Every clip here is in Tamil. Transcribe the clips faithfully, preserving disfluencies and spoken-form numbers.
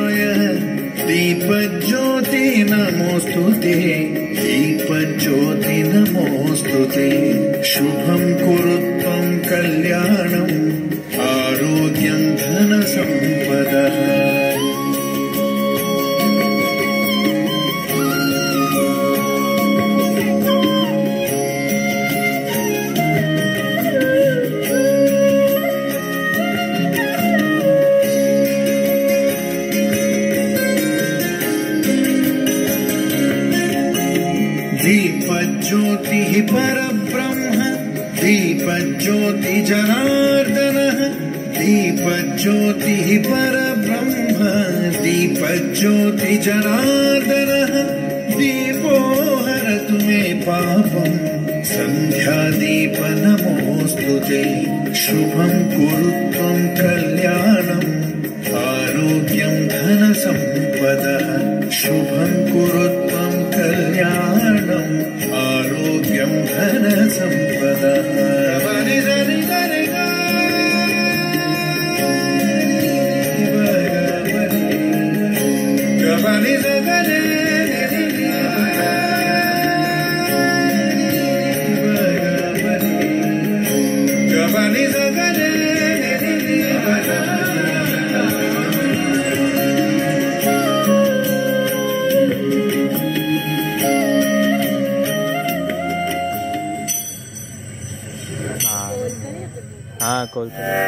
दीपाय दीपज्योति नमोस्तुते दीपज्योति नमोस्तुते शुभं कुरु त्वं कल्याणम् आरोग्यं धन सम्पदः दीपज्योतिः परब्रह्म दीपज्योति जनार्दनः दीपज्योतिः परब्रह्म दीपज्योति जनार्दनः दीपो हरतु मे पापम् सन्ध्यादीप नमोस्तुते शुभं कुरु त्वं कल्याणम् आरोग्यं धन सम्पदः शुभं कुरु त्वं कल्याणम् आरोग्यं धन सम्पदः हाँ कॉल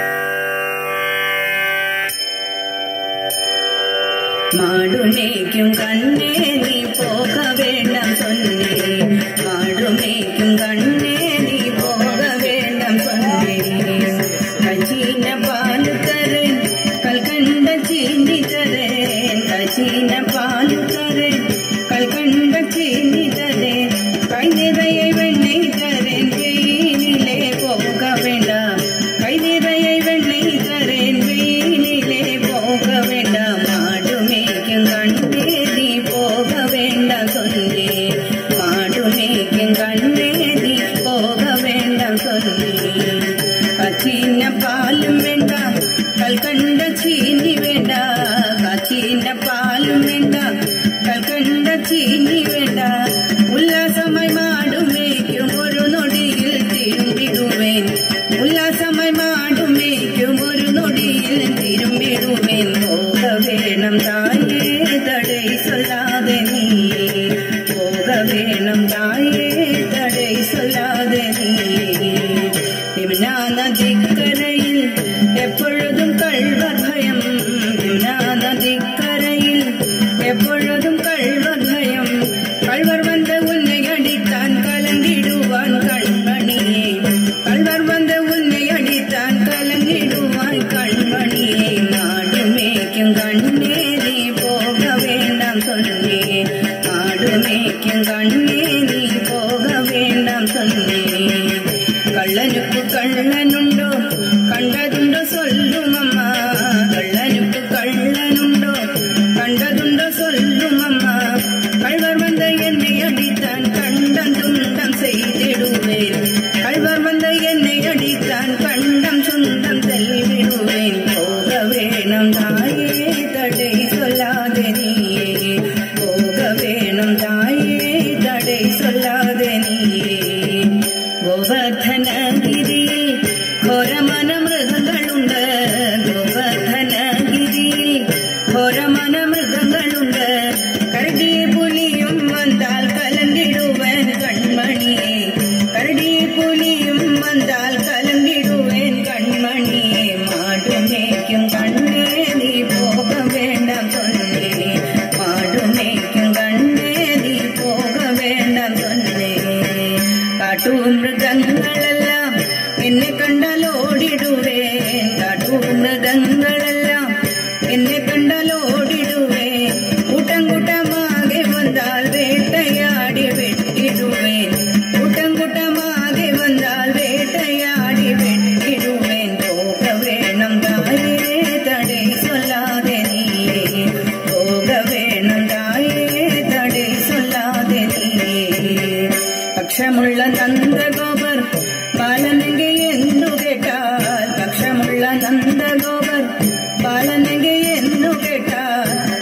மாடுமேய்க்கும் கண்ணே நீ போக வேண்டாம் சொன்னேன் மாடுமேய்க்கும் கண்ணே நீ போக வேண்டாம் சொன்னேன் கச்சீன பால் தரேன் கல்கண்ட சீனி தரேன் கச்சீன பால் தரேன் கல்கண்ட சீனி தரேன் கை நிறைய வெண்ணெய் தரேன் வெயிலிலே போக வேண்டாம் கை நிறைய வெண்ணெய் தரேன் வெயிலிலே போக வேண்டாம் கண்ணே நீ போக வேண்டாம் சொன்னேன் மாடுமேய்க்கும் கண்ணே நீ போக வேண்டாம் சொன்னேன் கச்சீன பாலும் வேண்டாம் கல்கண்ட சீனி வேண்டாம் கச்சீன பாலும் வேண்டாம் கல்கண்ட சீனி வேண்டாம் உல்லாசமாய் மாடுமேய்க்கும் ஒரு நொடியில் திரும்பிடுவேன் உல்லாசமாய் மாடுமேய்க்கும் ஒரு நொடியில் திரும்பிடுவேன் போக வேணும் தாயே தடை சொல்லாதே நீ போக வேணும் தாயே தடை சொல்லாதே நீ யமுனா நதிக்கரையில் எப்பொழுதும் கள்வர் பயம் யமுனா நதிக்கரையில் எப்பொழுதும் கள்வர் பயம் கள்வர் வந்து உன்னை அடித்தான் கலங்கிடுவான் கண்மணியே கள்வர் வந்து உன்னை அடித்தான் கலங்கிடுவான் கண்மணியே மாடுமேய்க்கும் கண்ணே நீ போக வேண்டாம் சொன்னேன் மாடுமேய்க்கும் கண்ணே நீ போக வேண்டாம் சொன்னேன் கள்ளனுக்கு கள்ளனுண்டோ கண்டதுண்டோ சொல்லும் அம்மா கள்ளனுக்கு கள்ளனுண்டோ கண்டதுண்டோ சொல்லும் அம்மா கள்வர் வந்த என்னை அடித்தான் கண்டம் துண்டம் செய்திடுவேன் கள்வர் வந்த என்னை அடித்தான் கண்டம் சுண்டம் செல்லிடுவேன் போக வேணும் தாயே தடை சொல்லாதே நீயே போக வேணும் தாயே தடை சொல்லாதே நீயே கோவர்தனகிரியில் கோரமன மிருகங்களுண்டு கோவர்தனகிரியில் கோரமன மிருகங்களுண்டு கரடி புலியும் வந்தால் கலந்திடுவேன் கண்மணியே கரடி புலியும் வந்தால் கலந்திடுவேன் கண்மணியே மாடுமேய்க்கும் கண்ணே நீ போக வேண்டாம் சொன்னேன் மாடுமேய்க்கும் கண்ணே நீ போக வேண்டாம் சொன்னேன் காட்டு மிருகங்களெல்லாம் என்னை கண்டால் ஓடிடுவேன் காட்டு மிருகங்களெல்லாம் என்னை கண்டால் ஓடிடுவேன் கூட்டங்கூட்டமாக வந்தால் வேட்டையாடி வெட்டிடுவேன் கூட்டங்கூட்டமாக வந்தால் வேட்டையாடி வெட்டிடுவேன் போக வேணும் தாயே தடை சொல்லாதே நீயே போக வேணும் தாயே தடை சொல்லாதே நீயே பக்ஷமுள்ள நந்தகோபர் பாலனெங்கே ಎಂದು கேட்டார் பக்ஷமுள்ள நந்தகோபர் பாலனெங்கே ಎಂದು கேட்டார்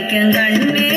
வைக்கும் கண்ணே